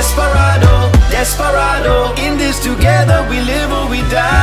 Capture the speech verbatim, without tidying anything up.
desperado, desperado. In this together we live or we die.